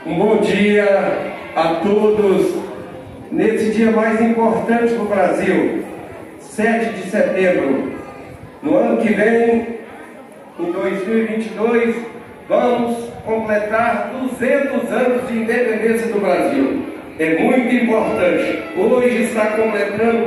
Um bom dia a todos nesse dia mais importante do Brasil, 7 de setembro. No ano que vem, em 2022, vamos completar 200 anos de independência do Brasil. É muito importante. Hoje está completando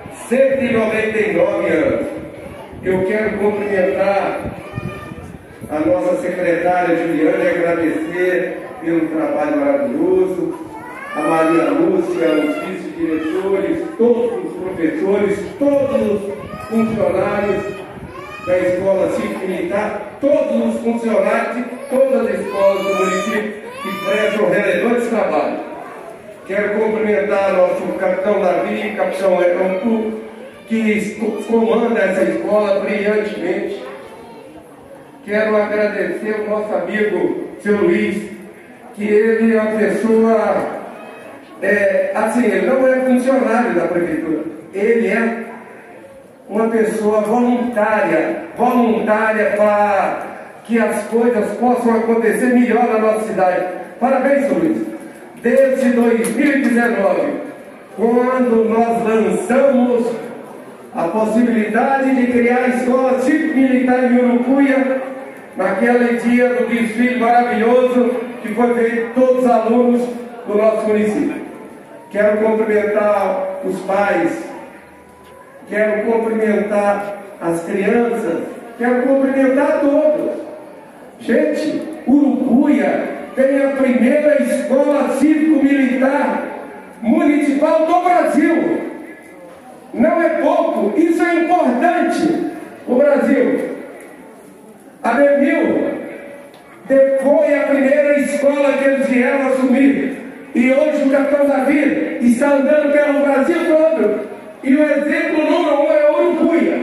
199 anos. Eu quero cumprimentar a nossa secretária Juliana e agradecer pelo trabalho maravilhoso, a Maria Lúcia, os vice-diretores, todos os professores, todos os funcionários da Escola Cívico-Militar, todos os funcionários de todas as escolas do município que prestam relevantes trabalhos. Quero cumprimentar nosso capitão Davi, capitão Erontu, que comanda essa escola brilhantemente. Quero agradecer ao nosso amigo, seu Luiz, que ele é uma pessoa, ele não é funcionário da prefeitura, ele é uma pessoa voluntária para que as coisas possam acontecer melhor na nossa cidade. Parabéns, seu Luiz. Desde 2019, quando nós lançamos a possibilidade de criar a Escola Cívico-Militar em Urucuia, naquele dia do desfile maravilhoso que foi feito todos os alunos do nosso município. Quero cumprimentar os pais, quero cumprimentar as crianças, quero cumprimentar todos. Gente, Urucuia tem a primeira escola cívico-militar municipal do Brasil. Não é pouco, isso é importante. O Brasil, a BEMIL, foi a primeira escola que eles vieram assumir. E hoje o capitão Davi está andando pelo Brasil todo. E o exemplo número 1 é Urucuia.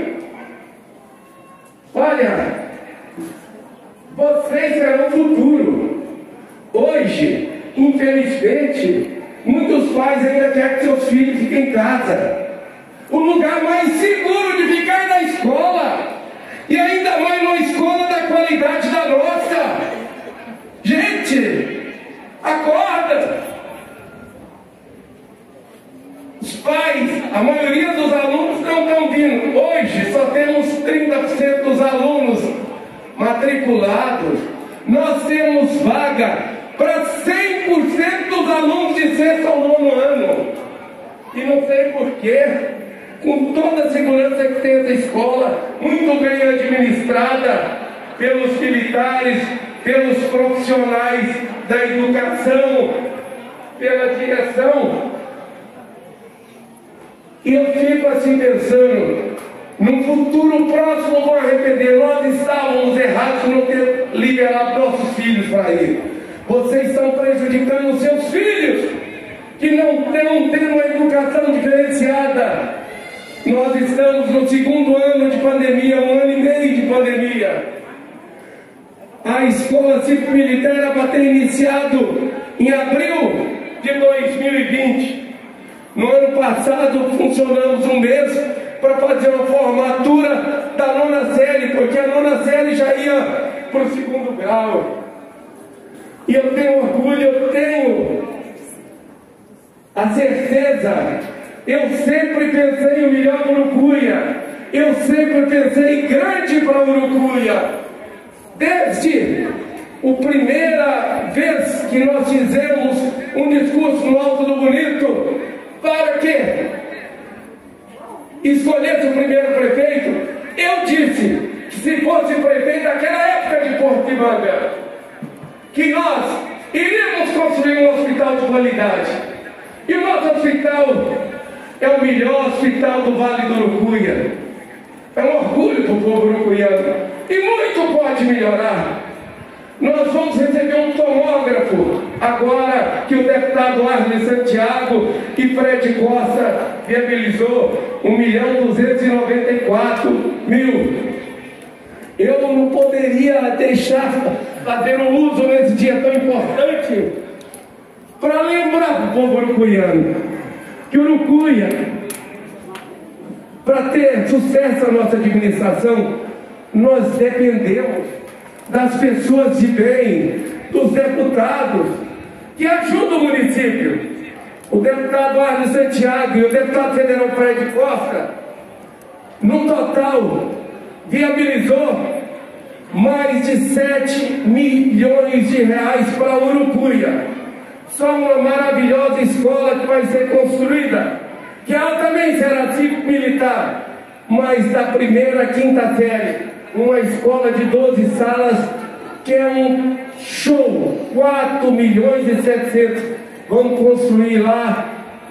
Olha, vocês serão o futuro. Hoje, infelizmente, muitos pais ainda querem que seus filhos fiquem em casa. O lugar mais seguro de ficar é na escola. E ainda mais numa escola da qualidade da nossa. Gente, acorda! Os pais, a maioria dos alunos não estão vindo. Hoje só temos 30% dos alunos matriculados. Nós temos vaga para 100% dos alunos de 6º ao 9º ano. E não sei porquê, com toda a segurança que tem essa escola, muito bem administrada pelos militares, pelos profissionais da educação, pela direção. E eu fico assim pensando, num futuro próximo vou arrepender. Nós estávamos errados no ter liberado nossos filhos para ir. Vocês estão prejudicando os seus filhos, que não têm uma educação diferenciada. Nós estamos no 2º ano de pandemia, 1 ano e meio de pandemia. A Escola Cívico-Militar era para ter iniciado em abril de 2020. No ano passado funcionamos um mês para fazer uma formatura da 9ª série, porque a 9ª série já ia para o 2º grau. E eu tenho orgulho, eu tenho a certeza. Eu sempre pensei o melhor para Urucuia. Eu sempre pensei grande para Urucuia. Desde a primeira vez que nós fizemos um discurso no Alto do Bonito, para que escolhesse o primeiro prefeito, eu disse que se fosse prefeito daquela época de Portimanga, que nós iríamos construir um hospital de qualidade. E o nosso hospital é o melhor hospital do Vale do Urucuia. É um orgulho do povo urucuiano. E muito pode melhorar. Nós vamos receber um tomógrafo agora que o deputado Arlen Santiago e Fred Costa viabilizou, 1.294.000. Eu não poderia deixar fazer um uso nesse dia tão importante para lembrar do povo urucuiano que Urucuia, para ter sucesso na nossa administração, nós dependemos das pessoas de bem, dos deputados, que ajuda o município. O deputado Arno Santiago e o deputado federal Fred Costa, no total, viabilizou mais de 7 milhões de reais para Urucuia. Só uma maravilhosa escola que vai ser construída, que ela também será cívico-militar, mas da primeira à quinta série, uma escola de 12 salas, que é um show. 4 milhões e 700 vamos construir lá,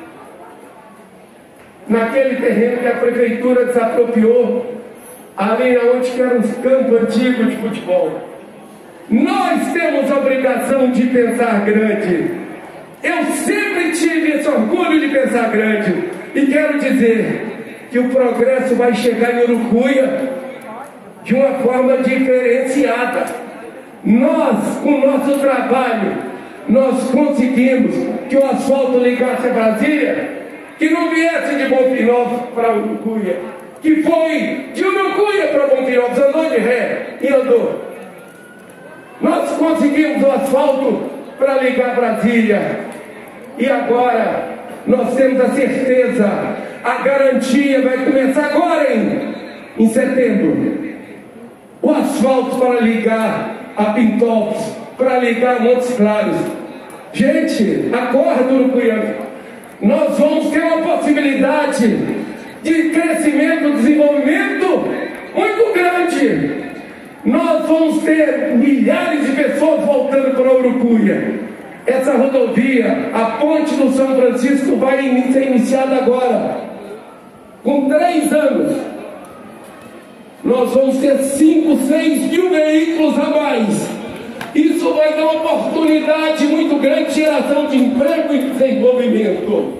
naquele terreno que a prefeitura desapropriou, ali onde que eram os campos antigos de futebol. Nós temos a obrigação de pensar grande. Eu sempre tive esse orgulho de pensar grande, e quero dizer que o progresso vai chegar em Urucuia de uma forma diferenciada. Nós, com o nosso trabalho, nós conseguimos que o asfalto ligasse a Brasília, que não viesse de Bonfinópolis para Urucuia, que foi de Urucuia para Bonfinópolis, andou de ré e andou. Nós conseguimos o asfalto para ligar Brasília, e agora nós temos a certeza, a garantia vai começar agora em setembro. O asfalto para ligar a Pintópolis, para ligar a Montes Claros. Gente, acorda, urucuiano. Nós vamos ter uma possibilidade de crescimento, desenvolvimento muito grande. Nós vamos ter milhares de pessoas voltando para Urucuia. Essa rodovia, a ponte do São Francisco, vai ser iniciada agora. Com 3 anos, nós vamos ter 5, 6 mil veículos a mais. Isso vai dar uma oportunidade muito grande de geração de emprego e desenvolvimento.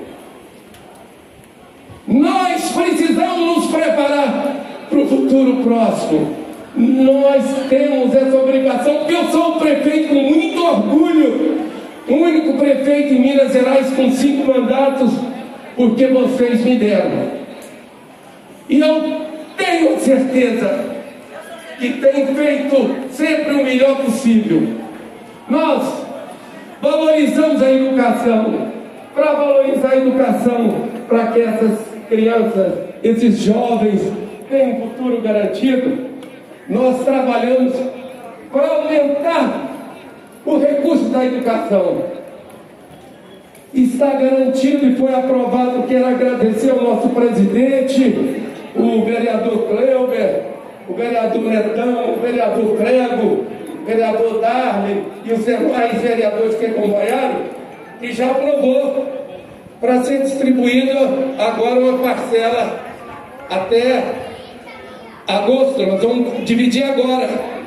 Nós precisamos nos preparar para o futuro próximo. Nós temos essa obrigação, porque eu sou o prefeito com muito orgulho, o único prefeito em Minas Gerais com 5 mandatos, porque vocês me deram. E eu tenho certeza que tem feito sempre o melhor possível. Nós valorizamos a educação. Para valorizar a educação, para que essas crianças, esses jovens tenham um futuro garantido, nós trabalhamos para aumentar o recurso da educação. Está garantido e foi aprovado. Quero agradecer ao nosso presidente, o vereador Cleuber, o vereador Netão, o vereador Prego, o vereador Darley e os demais vereadores que acompanharam, que já aprovou para ser distribuída agora uma parcela até agosto. Nós vamos dividir agora.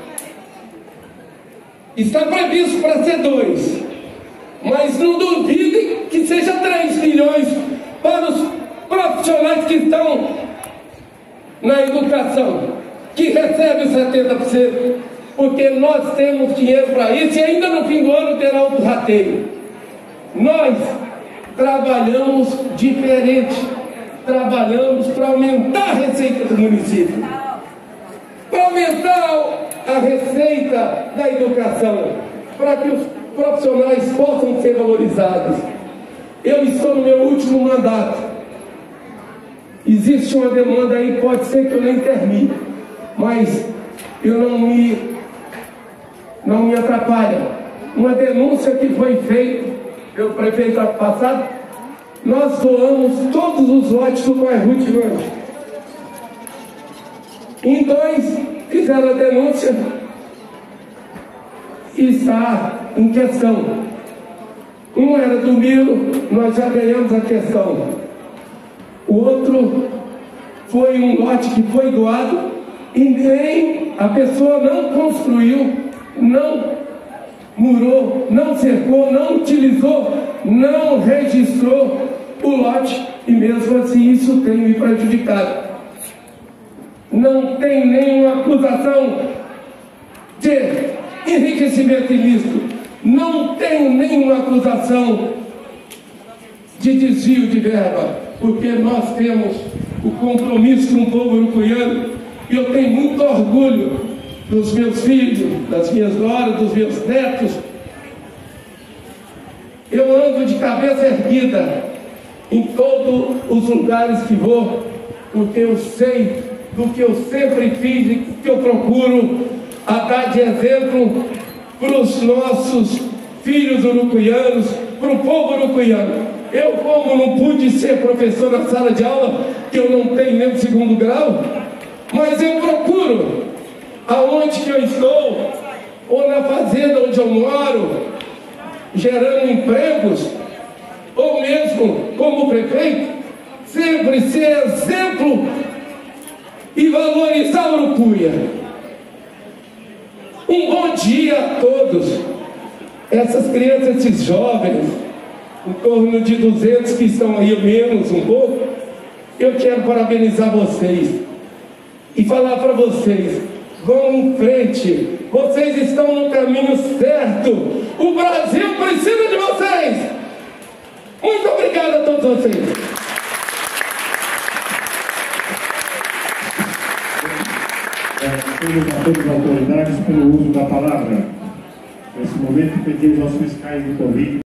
Está previsto para ser 2, mas não duvidem que seja 3 milhões para os profissionais que estão na educação, que recebem 70%, porque nós temos dinheiro para isso, e ainda no fim do ano terá outro rateio. Nós trabalhamos diferente, trabalhamos para aumentar a receita do município, para aumentar a receita da educação, para que os profissionais possam ser valorizados. Eu estou no meu último mandato. Existe uma demanda aí, pode ser que eu nem termine, mas eu não me atrapalha. Uma denúncia que foi feita pelo prefeito passado, nós doamos todos os lotes do bairro Ruth Lange. Em 2 fizeram a denúncia e está em questão. Um era do Milo, nós já ganhamos a questão. O outro foi um lote que foi doado e nem a pessoa não construiu, não murou, não cercou, não utilizou, não registrou o lote, e mesmo assim isso tem me prejudicado. Não tem nenhuma acusação de enriquecimento ilícito, não tem nenhuma acusação de desvio de verba, porque nós temos o compromisso com o povo urucuiano, e eu tenho muito orgulho dos meus filhos, das minhas noras, dos meus netos, Eu ando de cabeça erguida em todos os lugares que vou, porque eu sei do que eu sempre fiz e que eu procuro a dar de exemplo para os nossos filhos urucuianos, para o povo urucuiano. Eu, como não pude ser professor na sala de aula, que eu não tenho nem o 2º grau, mas eu procuro, aonde que eu estou, ou na fazenda onde eu moro, gerando empregos, ou mesmo como prefeito, sempre ser exemplo e valorizar a Urucuia. Um bom dia a todos. Essas crianças, esses jovens, em torno de 200 que estão aí, menos um pouco, eu quero parabenizar vocês e falar para vocês: vão em frente, vocês estão no caminho certo, o Brasil precisa de vocês. Muito obrigado a todos vocês. Pedimos a todas as autoridades pelo uso da palavra. Nesse momento, pedimos aos fiscais do Covid